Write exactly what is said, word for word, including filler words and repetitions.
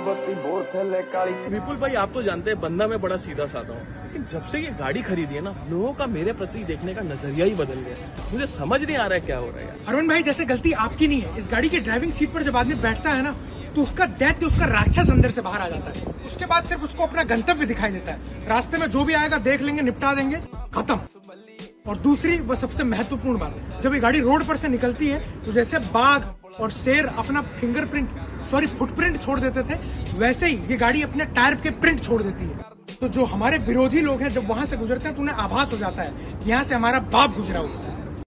विपुल भाई, आप तो जानते हैं बंदा मैं बड़ा सीधा साधा हूँ, लेकिन जब से ये गाड़ी खरीदी है ना, लोगों का मेरे प्रति देखने का नजरिया ही बदल गया। मुझे समझ नहीं आ रहा है क्या हो रहा है। अरविंद भाई, जैसे गलती आपकी नहीं है, इस गाड़ी की ड्राइविंग सीट पर जब आदमी बैठता है ना, तो उसका दैत्य, उसका राक्षस अंदर से बाहर आ जाता है। उसके बाद सिर्फ उसको अपना गंतव्य दिखाई देता है। रास्ते में जो भी आएगा देख लेंगे, निपटा देंगे, खत्म। और दूसरी, वो सबसे महत्वपूर्ण बात, जब ये गाड़ी रोड पर से निकलती है तो जैसे बाघ और शेर अपना फिंगरप्रिंट, सॉरी फुटप्रिंट छोड़ देते थे, वैसे ही ये गाड़ी अपने टायर के प्रिंट छोड़ देती है। तो जो हमारे विरोधी लोग हैं, जब वहां से गुजरते हैं तो उन्हें आभास हो जाता है यहाँ से हमारा बाप गुजरा हुआ है।